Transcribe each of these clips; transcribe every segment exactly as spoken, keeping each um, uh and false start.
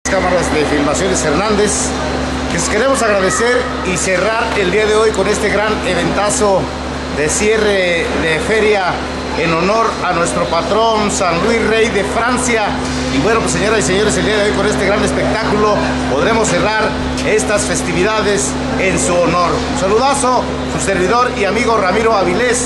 Cámaras de Filmaciones Hernández, les queremos agradecer y cerrar el día de hoy con este gran eventazo de cierre de feria en honor a nuestro patrón San Luis Rey de Francia. Y bueno, pues señoras y señores, el día de hoy con este gran espectáculo podremos cerrar estas festividades en su honor. Un saludazo, su servidor y amigo Ramiro Avilés.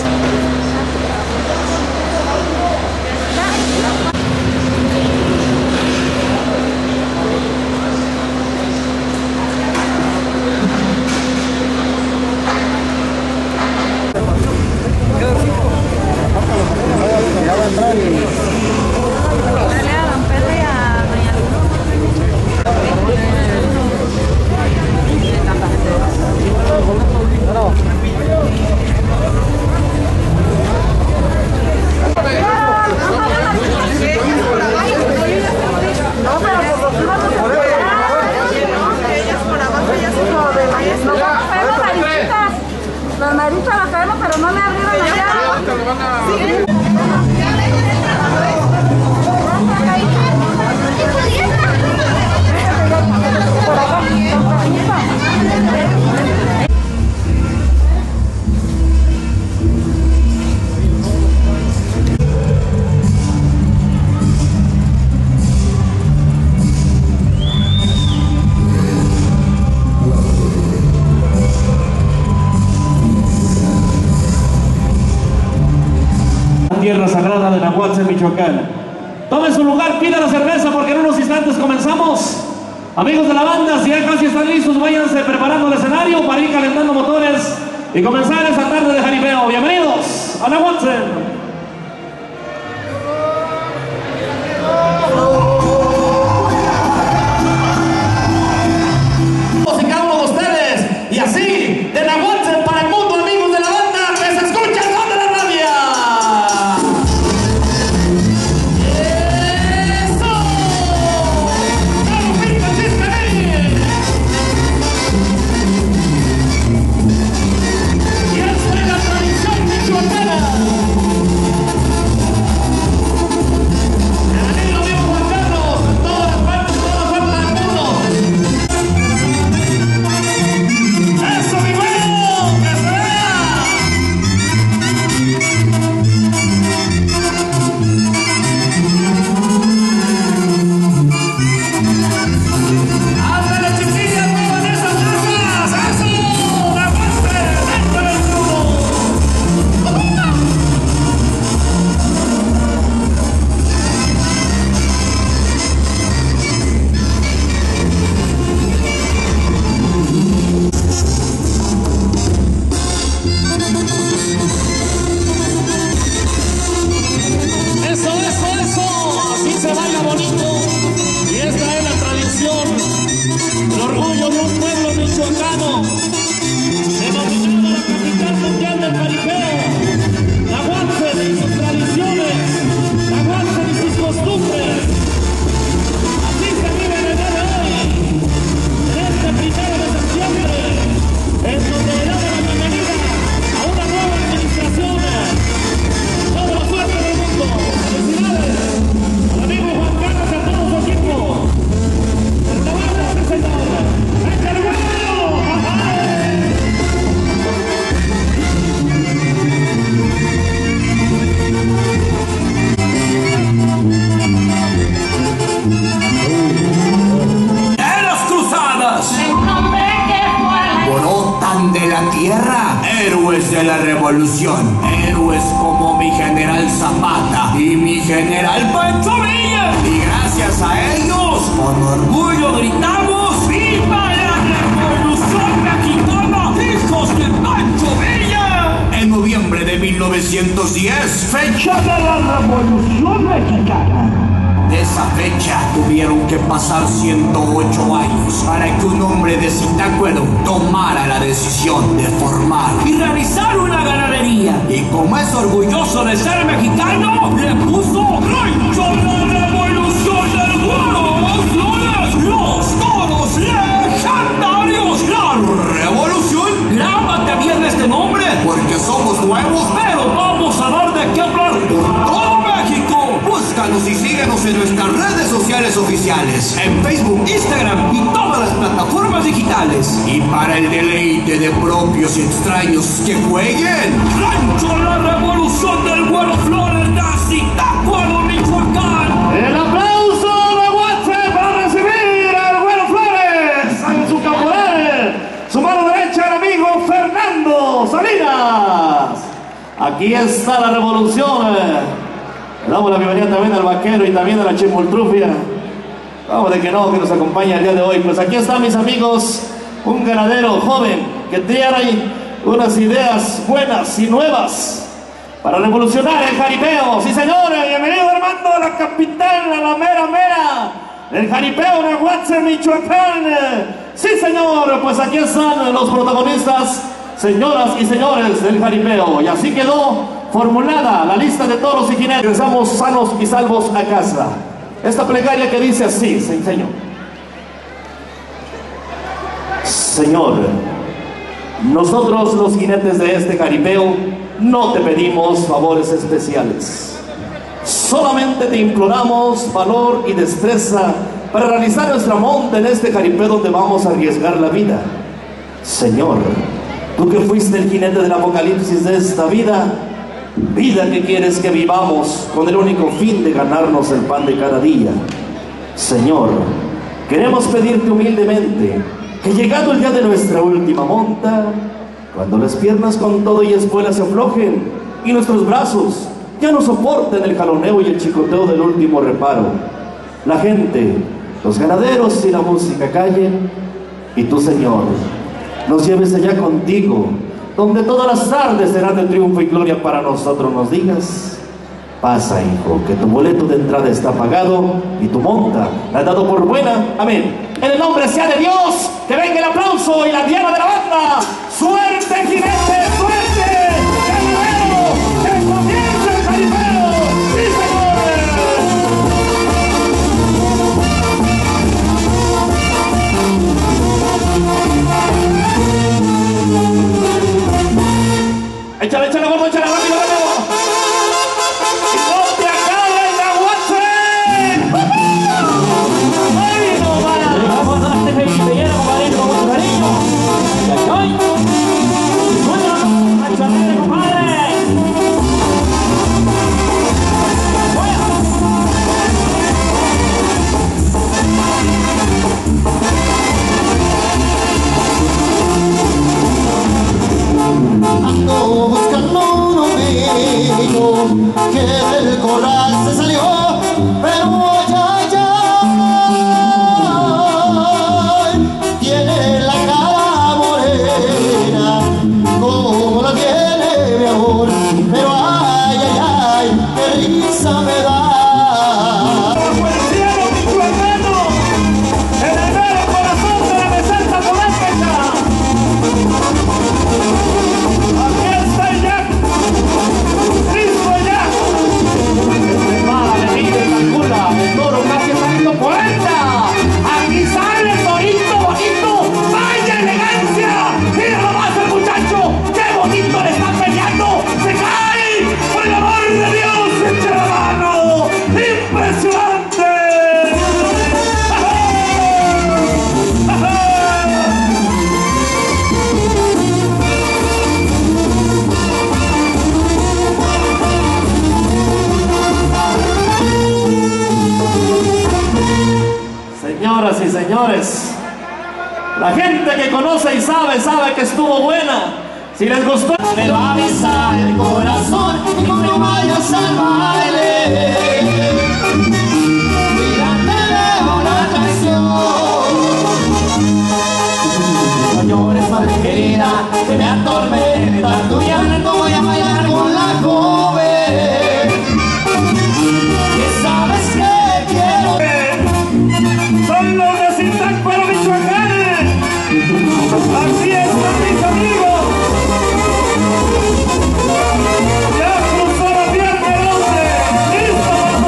Los marichos la caemos, pero no me abrieron la llave. Tierra sagrada de Nahuatl, Michoacán. Tome su lugar, pida la cerveza porque en unos instantes comenzamos. Amigos de la banda, si ya casi están listos, váyanse preparando el escenario para ir calentando motores y comenzar esta tarde de jaripeo. Bienvenidos a Nahuatl. Héroes de la revolución, héroes como mi general Zapata y mi general Pancho Villa. Y gracias a ellos, con orgullo gritamos: ¡Viva la revolución mexicana, hijos de Pancho Villa! En noviembre de mil novecientos diez, fecha de la revolución mexicana. De esa fecha tuvieron que pasar ciento ocho años para que un hombre de Zitácuaro tomara la decisión de formar y realizar una ganadería. Y como es orgulloso de ser mexicano, le puso Rancho de la Revolución del Güero, los toros legendarios, la revolución. Grábate bien este nombre porque somos nuevos, pero vamos a dar de qué hablar por todo México. Búscanos y síguenos en nuestras redes sociales oficiales, en Facebook y digitales y para el deleite de propios y extraños que jueguen. Rancho La Revolución del Güero Flores de Zitácuaro, Michoacán. El aplauso de Guache para recibir al Güero Flores en su caporal. Su mano derecha, el amigo Fernando Salinas. Aquí está la revolución. Le damos la bienvenida también al vaquero y también a la chimoltrufia. Vamos de que no, que nos acompaña el día de hoy. Pues aquí están mis amigos, un ganadero joven que tiene unas ideas buenas y nuevas para revolucionar el jaripeo. Sí, señores, bienvenido Armando a la capital, a la mera mera, el jaripeo de Aguache, Michoacán. Sí, señor, pues aquí están los protagonistas, señoras y señores del jaripeo. Y así quedó formulada la lista de toros y jinetes. Regresamos sanos y salvos a casa. Esta plegaria que dice así, Señor. Señor, nosotros los jinetes de este jaripeo no te pedimos favores especiales. Solamente te imploramos valor y destreza para realizar nuestra monta en este jaripeo donde vamos a arriesgar la vida. Señor, tú que fuiste el jinete del apocalipsis de esta vida, vida que quieres que vivamos con el único fin de ganarnos el pan de cada día. Señor, queremos pedirte humildemente que llegado el día de nuestra última monta, cuando las piernas con todo y espuelas se aflojen y nuestros brazos ya no soporten el jaloneo y el chicoteo del último reparo, la gente, los ganaderos y la música callen, y tú, Señor, nos lleves allá contigo, donde todas las tardes serán de triunfo y gloria para nosotros. Nos digas: pasa, hijo, que tu boleto de entrada está pagado y tu monta la has dado por buena. Amén. En el nombre sea de Dios, que venga el aplauso y la diana de la banda. ¡Suerte, jinete! ¡Suerte! ¡Ganadero! ¡Que comience el jaripeo! ¡Sí, señores! Échale, échale, gordo, échale, rápido, rápido. ¡Y no te acabes, Aguache! ¡Ay, no va! Vamos a darte felicitera, compadrito, con mucho cariño. ¡Y ay, bueno, échale, compadre! Ando buscando un amigo que del corral se salió, pero ay, ay, tiene la cara morena como la tiene mi amor, pero ay, ay, ay, qué risa me da. Señoras y señores, la gente que conoce y sabe, sabe que estuvo buena. Si les gustó, me va a besar el corazón y cuando vayas al baile, mírate de una traición. No llores, madre querida, que me atormenta tu llanto, voy a bailar con la joven, que sabes que quiero. son los de Zitácuaro, Michoacán. Así están mis amigos. Ya cruzó la pierna el hombre. Listo.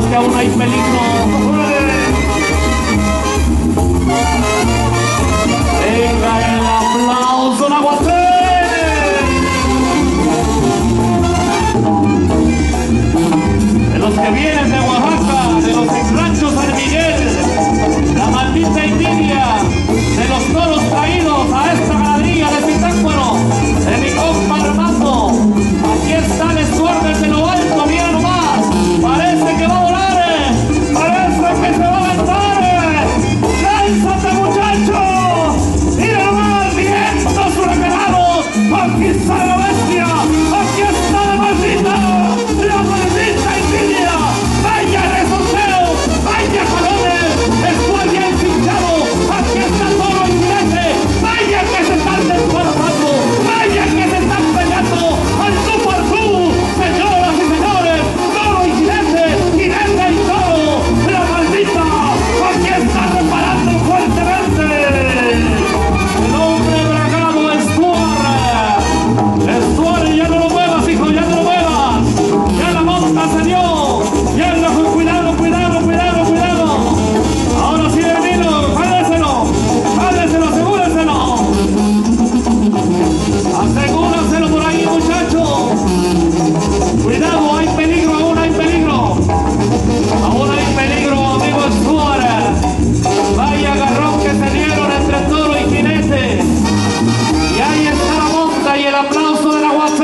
que aún hay peligro. Venga el aplauso, Nahuatl. De los que vienen de Oaxaca, de los ranchos San Miguel, la maldita envidia, de los toros traídos a esta ganadería de Zitácuaro, de mi compa Armando. Aquí está el escuadrón de lo alto, mira nomás, parece que va a volar, parece que se va a aventar. ¡Lánzate, muchacho! ¡Mira nomás, vientos huracanados! ¡Aquí está la bestia! ¡Aquí está la maldita! ¡La maldita envidia! ¡Vaya resorteo! ¡Vaya jalones! ¡Estoy bien pinchado! ¡Aquí está todo el jinete! ¡Vaya que se están desbaratando! ¡Vaya que se están peleando! ¡Al tú por tú! ¡Señoras y señores! ¡Toro y jinete! ¡Jinete y toro! ¡La maldita! ¡Aquí está reparando fuertemente! ¡El hombre bragado es Stuart! ¡Stuart, ya no lo muevas, hijo! ¡Ya no lo muevas! ¡Ya la monta se dio! ¡Ya la... ¡Cuidado, cuidado, cuidado, cuidado! ¡Ahora sí, venido! ¡Jáleselo! ¡Jáleselo, asegúrenselo! ¡Asegúrenselo por ahí, muchacho! ¡Cuidado, hay peligro! ¡Aún hay peligro! ¡Aún hay peligro, amigo Stuart! ¡Vaya agarrón que se dieron entre toro y jinete! ¡Y ahí está la monta y el aplauso de la Nahuatl!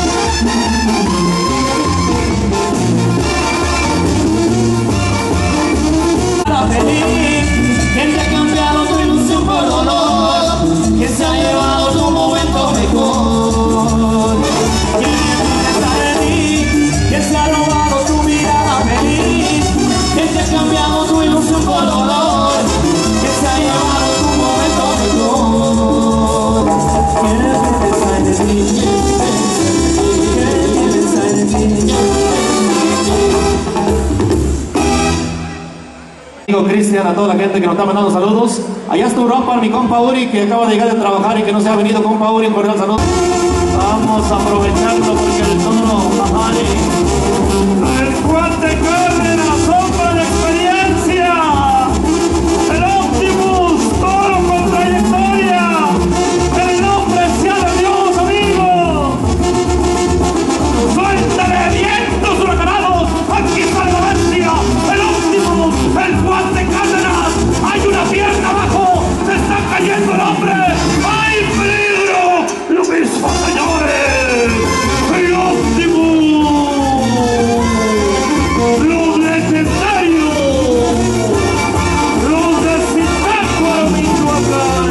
Feliz, que te ha cambiado tu ilusión por dolor, que se ha llevado tu momento mejor. ¿Quién está de ti? Que se ha robado tu mirada feliz, que te ha cambiado tu ilusión por dolor, que se ha llevado tu momento mejor. ¿Quién está de ti? ¿Quién está de ti? Amigo Cristian, a toda la gente que nos está mandando saludos. Allá está Europa, mi compa Uri, que acaba de llegar de trabajar y que no se ha venido. Compa Uri, un cordial saludo. Vamos a aprovecharlo porque el toro, Ajari, el cuate Cárdenas, hombre de experiencia, el Optimus, toro con trayectoria, el nombre sea de Dios, amigo. Suéltale vientos huracanados, aquí está la bestia, el Optimus, el cuate Cárdenas, hay una pierna abajo, se está cayendo el hombre, hay peligro, lo mismo, señores, el Optimus, los legendarios, los de Zitácuaro, Michoacán.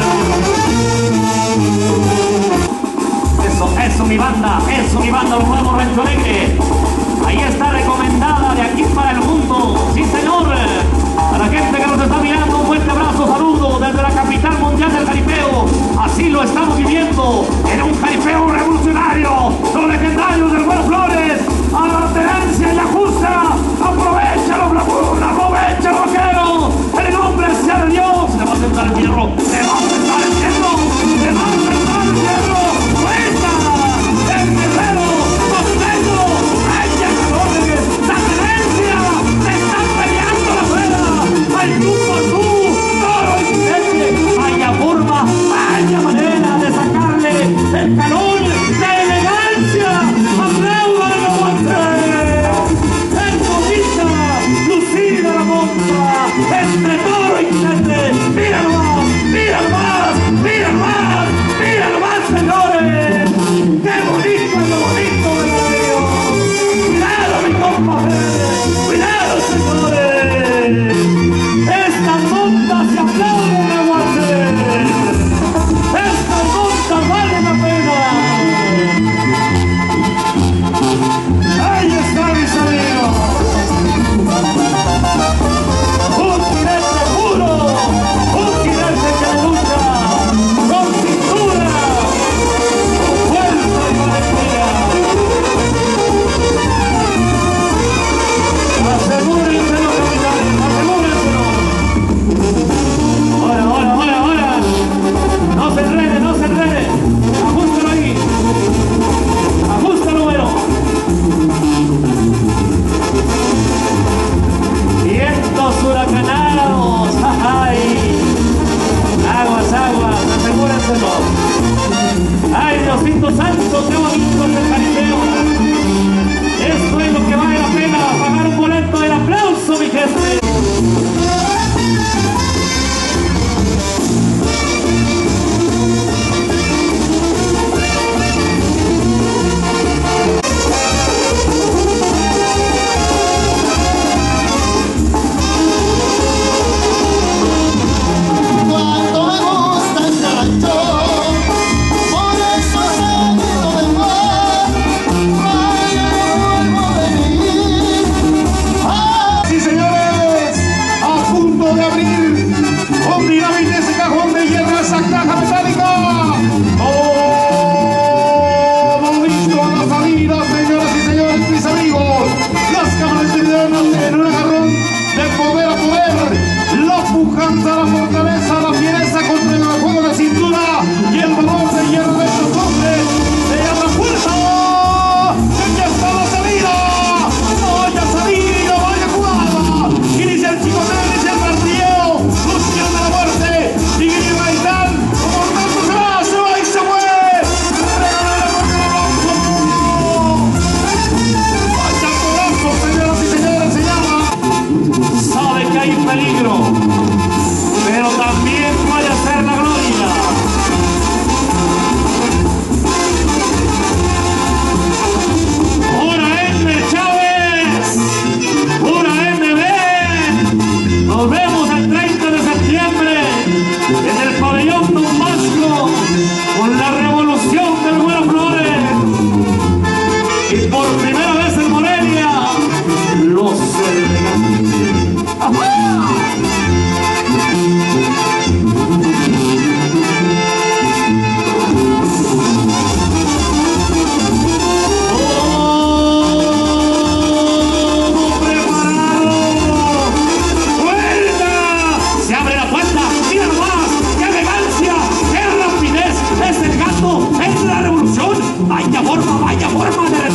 Eso, eso mi banda, eso mi banda, los nuevos Rancho Alegre. Ahí está recomendada de aquí para el mundo, sí señor. A la gente que nos está mirando, un fuerte abrazo, saludo desde la capital mundial del jaripeo. Así lo estamos viviendo, en un jaripeo revolucionario. Los legendarios del Buen Flores, a la tenencia y la justa. Aprovecha los bravura, aprovecha el vaquero. En el nombre sea de Dios, le va a sentar el hierro, le va a sentar el hierro, le va a sentar el hierro. ¡Cuenta! ¡El guerrero! ¡Costeño! ¡Vaya cabrones! ¡La tenencia! ¡Se están peleando la fuera! ¡Ay, tú por tú! ¡Toro y jinete! ¡Vaya forma! ¡Vaya manera de sacarle el calor! ¡La elegancia!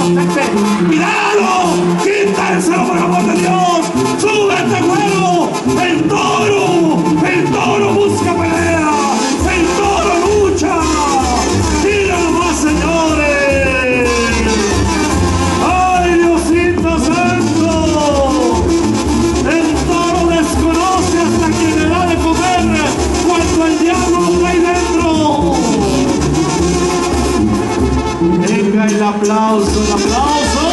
gente. ¡Cuidado! ¡Quítenselo, por amor de Dios! ¡Súbete, güero! ¡El toro! ¡El toro busca pelea! ¡El toro lucha! ¡Mira nomás, señores! ¡Ay, Diosito santo! El toro desconoce hasta quien le da de comer cuando el diablo lo trae dentro. Venga el aplauso, el aplauso.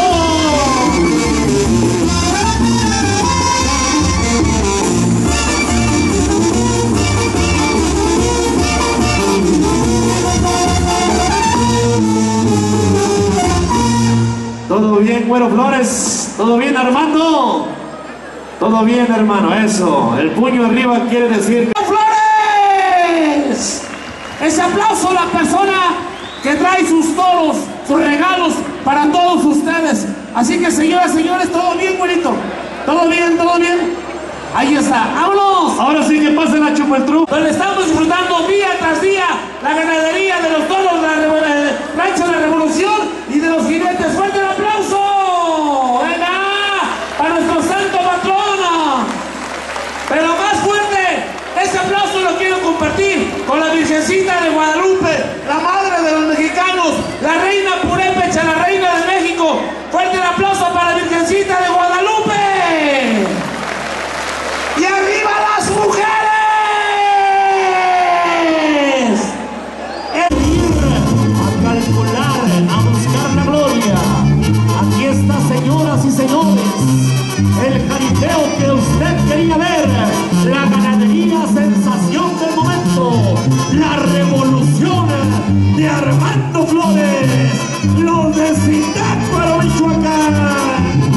¿Todo bien, Güero Flores? ¿Todo bien, Armando? Todo bien, hermano, eso. El puño arriba quiere decir... ¡Flores! Ese aplauso a la persona que trae sus toros, sus regalos para todos ustedes. Así que, señoras y señores, ¿todo bien, güerito? ¿Todo bien, todo bien? Ahí está, ¡vámonos! Ahora sí que pase la chupa el tru. Donde estamos disfrutando día tras día la ganadería de los toros, la rancho de la Revolución y de los jinetes. ¡Fuerte el aplauso! ¡Venga! ¡Para nuestro santo patrono! Pero más fuerte, ese aplauso lo quiero compartir con la Virgencita de Guadalupe, la madre de los mexicanos, la reina purépecha, la reina de México. ¡Fuerte el aplauso para la Virgencita de Guadalupe! ¡Y arriba las mujeres! A calcular, a buscar la gloria. Aquí está, señoras y señores, el jaripeo que usted quería ver, la ganadería sensación del momento, la revolución de Armando Flores, los de Zitácuaro, Michoacán.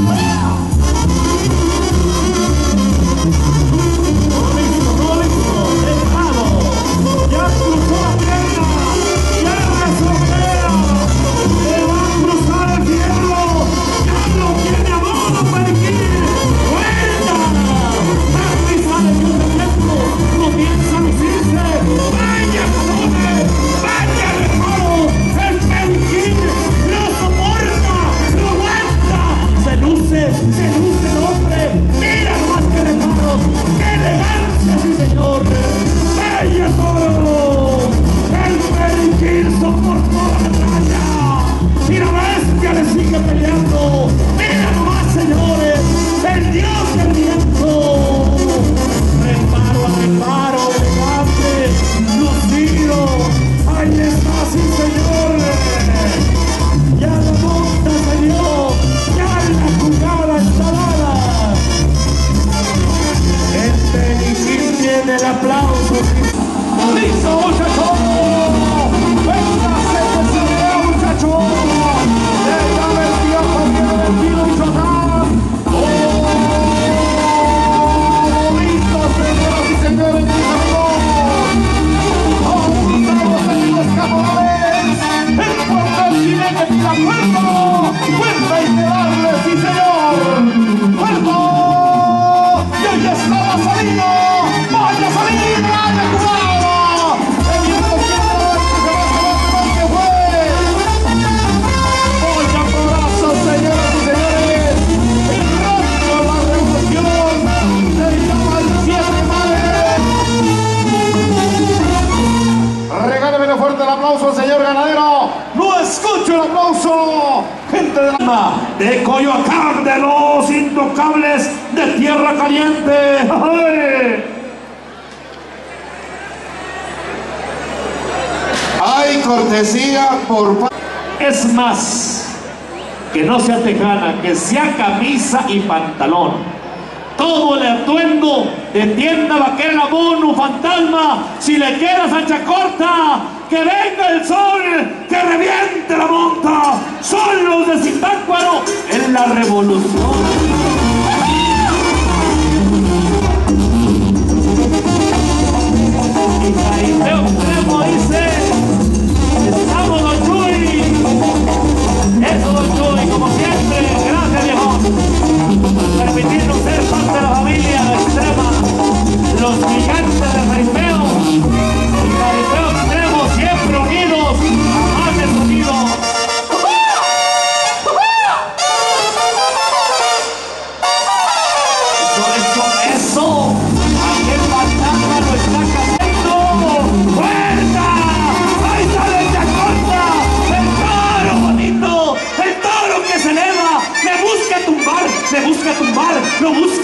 De Coyoacán, de los intocables de Tierra Caliente. ¡Ay! Hay cortesía por... Es más, que no sea tejana, que sea camisa y pantalón. Todo el atuendo de tienda vaquera, mono, fantasma. Si le quedas ancha corta, que venga el sol, que reviente la monta. Son los de Zitácuaro en la revolución. Y jaripeo extremo dice, estamos Don Chuy. Eso, Don Chuy, como siempre, gracias, viejo, por permitirnos ser parte de la familia extrema, los gigantes del jaripeo. El jaripeo extremo, siempre unidos, jamás desunidos.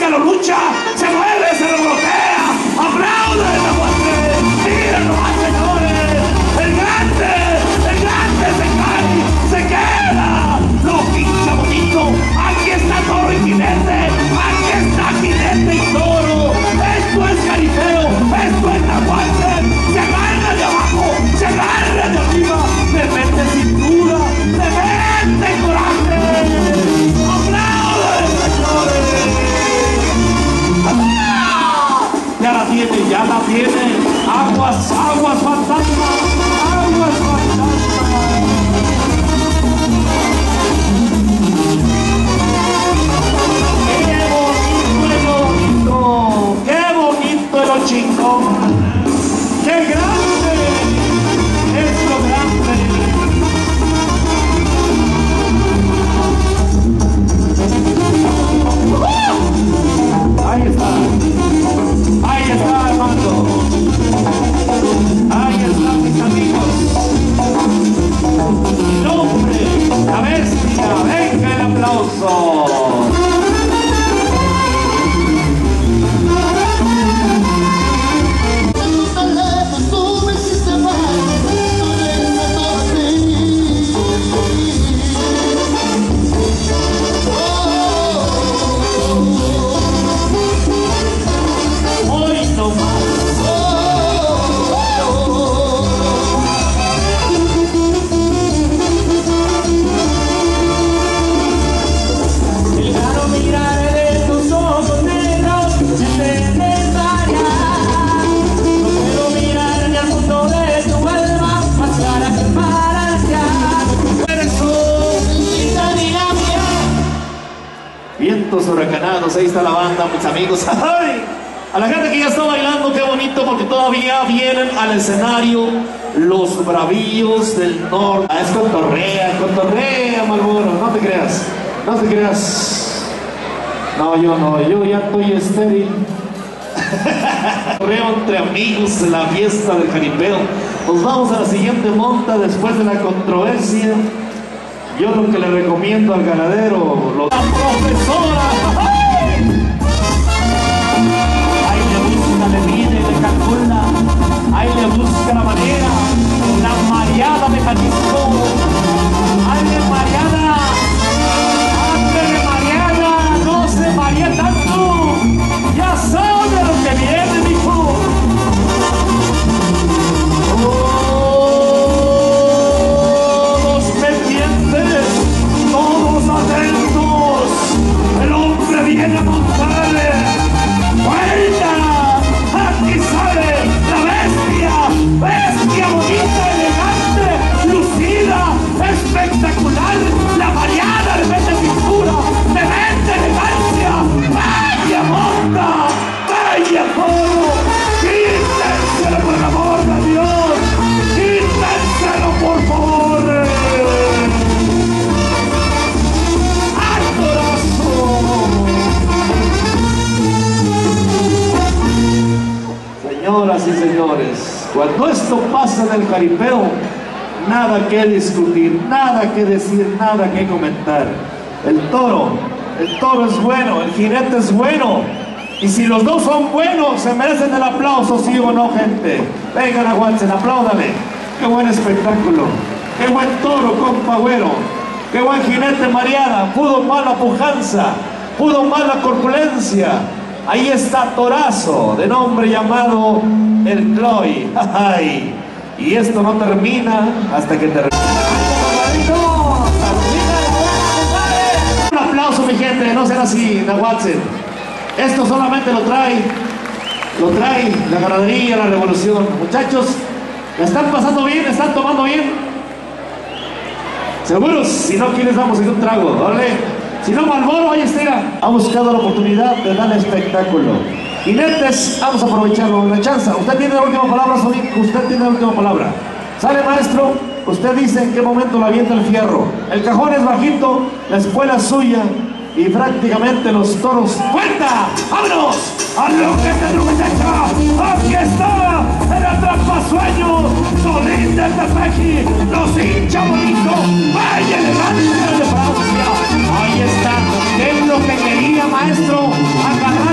lo lucha, se mueve, se revolotea. ¡Aplauden la muerte! ¡Miren nomás, señores! ¡El grande! ¡El grande se cae! ¡Se queda! ¡Lo pincha bonito! ¡Aquí está Toro y Jinete! ¡Aquí está Jinete y Toro! ¡Esto es jaripeo! ¡Esto es Nahuatl! ¡Se agarra de abajo! ¡Se agarra de arriba! ¡Le mete cintura! ¡Le mete coraje! ¡Aplauden, señores! Ya la tiene, ya la tiene. Aguas, aguas fantasma, aguas fantasma. Qué bonito, qué bonito el chingón. Qué grande es lo grande. Ahí está. Ahí está, Armando. Ahí están mis amigos. El hombre, la bestia, venga el aplauso. Vientos huracanados, ahí está la banda, mis amigos. ¡Ay! A la gente que ya está bailando, qué bonito, porque todavía vienen al escenario los bravíos del norte. Ah, es cotorrea, cotorrea, Marlboro, no te creas, no te creas. No, yo no, yo ya estoy estéril. Cotorreo entre amigos de la fiesta del jaripeo. Nos vamos a la siguiente monta después de la controversia. Yo lo que le recomiendo al ganadero, lo... ¡La profesora! Ahí le busca, le mide, le calcula. Ahí le busca la manera. La mareada de Jalisco. ¡Ándale, Mariana! ¡Ándale, Mariana! ¡No se maree tanto! ¡Ya sabe lo que viene, mijo! Viene a montarle, vuelta, aquí sale la bestia, bestia bonita, elegante, lucida, espectacular, la variada le mete cintura, le mete elegancia, vaya monta, vaya toro, quítenselo por el amor de Dios, quítenselo por favor. Señoras y señores, cuando esto pasa en el jaripeo, nada que discutir, nada que decir, nada que comentar. El toro, el toro es bueno, el jinete es bueno, y si los dos son buenos, se merecen el aplauso, ¿sí o no, gente? Vengan a Watson, apláudale. Qué buen espectáculo, qué buen toro, compa güero, qué buen jinete mareada, pudo más la pujanza, pudo más la corpulencia. Ahí está Torazo, de nombre llamado el Cloy. ¡Ay! Y esto no termina hasta que termine. Un aplauso, mi gente, no sean así, Nahuatl. Esto solamente lo trae, lo trae la ganadería, la revolución. Muchachos, ¿la están pasando bien? ¿Están tomando bien? ¿Seguros? Si no, aquí les damos un trago, ¿vale? Si no, Marlboro, ahí está. Ha buscado la oportunidad de dar espectáculo. Jinetes, vamos a aprovecharlo, la chance. Usted tiene la última palabra, Sonic. Usted tiene la última palabra. Sale, maestro. Usted dice en qué momento la avienta el fierro. El cajón es bajito, la espuela es suya y prácticamente los toros. ¡Cuenta! ¡Vámonos! ¡A lo que te truqueteca! ¡Aquí está! ¡El atrapasueños! ¡Solín de Tepeji! ¡Los hincha bonito! ¡Vaya elegancia de Francia! Ahí está. ¿Qué es lo que quería, maestro? Agarrar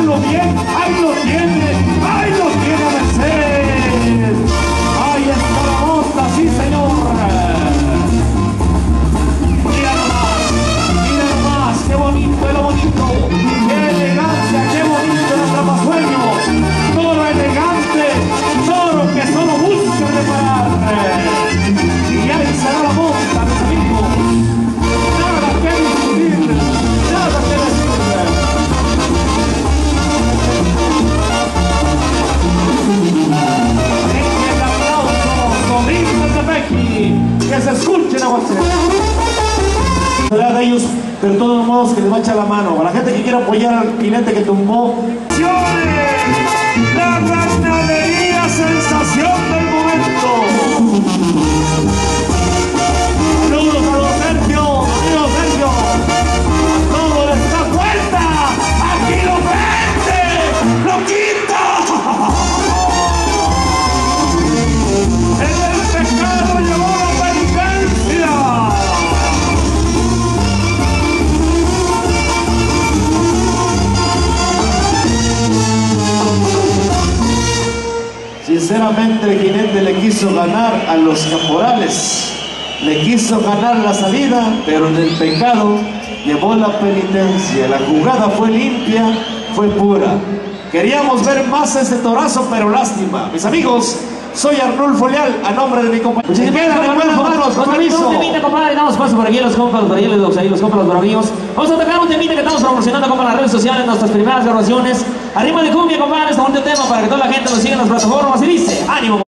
Será de ellos, pero de todos modos que les va a echar la mano. A la gente que quiera apoyar al jinete que tumbó. La ganadería sensación del momento. Saludos, saludos, Sergio, amigo Sergio. A todos les da vuelta. Aquí lo vende, lo quita. El pecado llevó la penitencia. Sinceramente el jinete le quiso ganar a los caporales, le quiso ganar la salida, pero en el pecado llevó la penitencia. La jugada fue limpia, fue pura. Queríamos ver más ese torazo, pero lástima. Mis amigos, soy Arnulfo Leal, a nombre de mi compañero. Muchas gracias, de buenas manos, con permiso. Un temita, compadre, damos paso por aquí los compas, por ahí los, ahí los compas, los bravíos. Vamos a tocar un temita que estamos promocionando como en las redes sociales, nuestras primeras grabaciones. Arriba de cumbia, compadre, este bonito tema para que toda la gente nos siga en las plataformas y dice, ánimo.